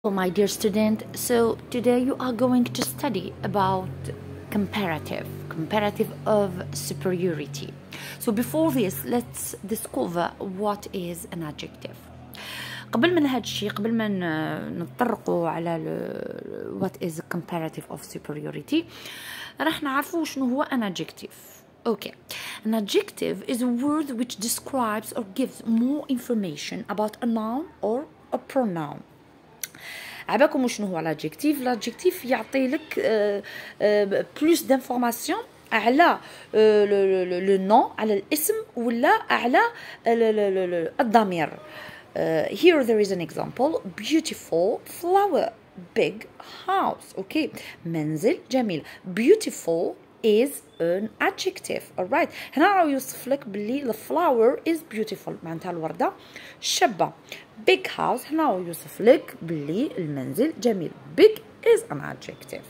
Well, my dear student, so today you are going to study about comparative of superiority. So before this, let's discover what is an adjective. قبل من هذا الشيء، قبل ما نتطرقوا على what is comparative of superiority، راح نعرفوا شنو هو an adjective. Okay, an adjective is a word which describes or gives more information about a noun or a pronoun. عباكم شنو هو l'adjectif؟ l'adjectif يعطي لك plus d'informations على le nom، على الاسم ولا على الضمير. Here there is an example: beautiful flower, big house. Okay, منزل جميل. Beautiful is an adjective. alright. هنا راه يوصف لك باللي the flower is beautiful، معناتها الوردة شابة. big house هنا راه يوصف لك باللي المنزل جميل. big is an adjective.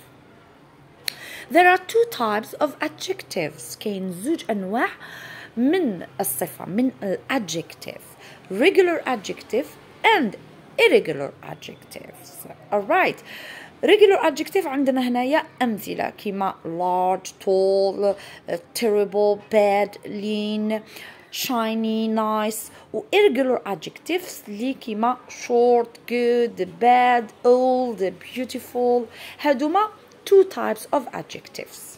There are two types of adjectives. كاين زوج أنواع من الصفة، من adjective: regular adjective and irregular adjectives. alright. regular adjective عندنا هنايا أمثلة كيما large, tall, terrible, bad, lean, shiny, nice. و irregular adjectives اللي كيما short, good, bad, old, beautiful. هادوما two types of adjectives.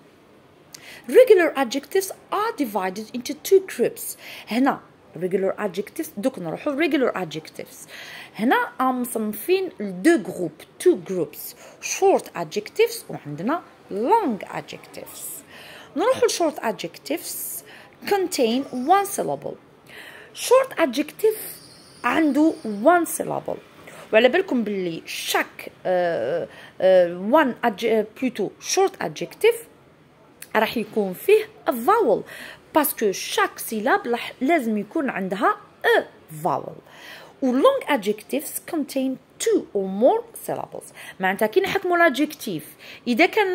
Regular adjectives are divided into two groups. هنا regular adjectives، دوك نروحو regular adjectives. هنا مصنفين two groups: short adjectives وعندنا long adjectives. نروحو short adjectives contain one syllable. short adjective عنده one syllable، وعلى بالكم باللي شاك short adjective راح يكون فيه a vowel، باسكو شاك سيلاب لازم يكون عندها a vowel. و long adjectives contain two or more syllables. معناتها كي نحكموا l'adjectif، إذا كان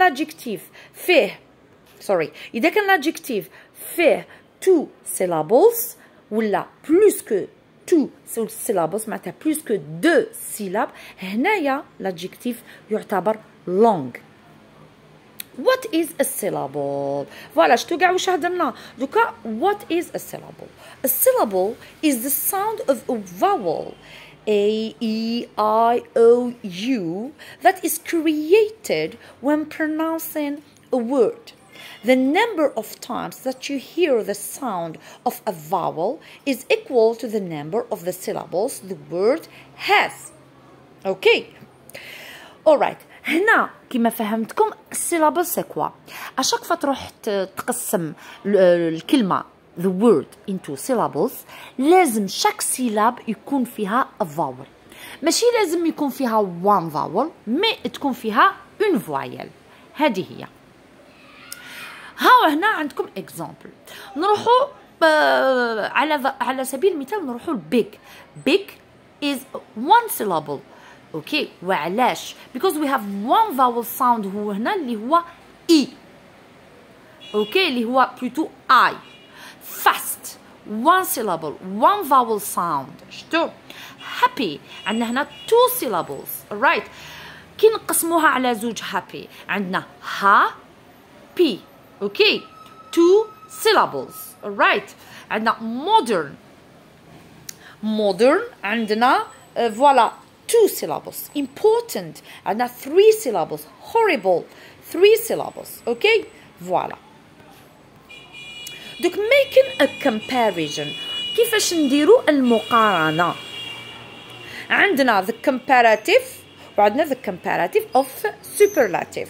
l'adjectif فيه two syllables ولا plus que two syllables، معناتها plus que deux syllabes، هنايا l'adjectif يعتبر long. What is a syllable؟ فوالا شتو قاع واش هضرنا دوكا. What is a syllable؟ A syllable is the sound of a vowel A, E, I, O, U that is created when pronouncing a word. The number of times that you hear the sound of a vowel is equal to the number of the syllables the word has. Okay. Alright. هنا كما فهمتكم السيلابل سي كوا. اشاك فوا تروح تقسم الكلمه the word into syllables لازم شاك سيلاب يكون فيها a vowel. ماشي لازم يكون فيها one vowel، مي تكون فيها une voyelle. هذه هي. ها هنا عندكم example. نروحوا على سبيل المثال نروحوا big. big is one syllable. اوكي. وعلاش؟ because we have one vowel sound هو هنا اللي هو E. اوكي، اللي هو plutôt I. fast one syllable one vowel sound. شتو؟ happy عندنا هنا two syllables. right. كي نقسموها على زوج happy عندنا happy. اوكي، two syllables. right. عندنا modern عندنا فوالا two syllables. important عندنا three syllables. horrible three syllables. okay. voilà. دوك making a comparison، كيفاش نديرو المقارنة؟ عندنا the comparative وعندنا the comparative of superlative.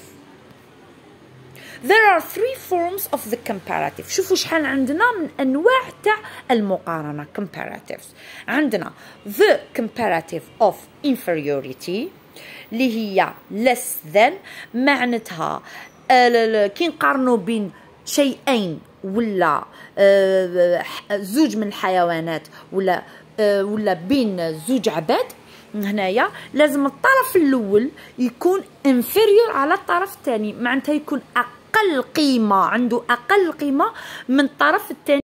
There are three forms of the comparative. شوفوا شحال عندنا من أنواع تاع المقارنة comparatives. عندنا the comparative of inferiority اللي هي less than، معناتها كي نقارنوا بين شيئين ولا زوج من الحيوانات ولا بين زوج عباد، هنايا لازم الطرف الأول يكون inferior على الطرف الثاني، معناتها يكون أقل قيمة، عنده أقل قيمة من الطرف الثاني.